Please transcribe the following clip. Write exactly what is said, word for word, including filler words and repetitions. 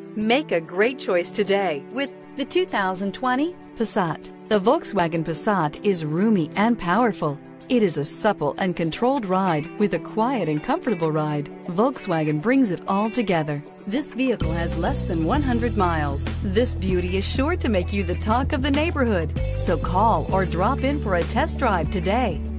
Make a great choice today with the two thousand twenty Passat. The Volkswagen Passat is roomy and powerful. It is a supple and controlled ride with a quiet and comfortable ride. Volkswagen brings it all together. This vehicle has less than one hundred miles. This beauty is sure to make you the talk of the neighborhood. So call or drop in for a test drive today.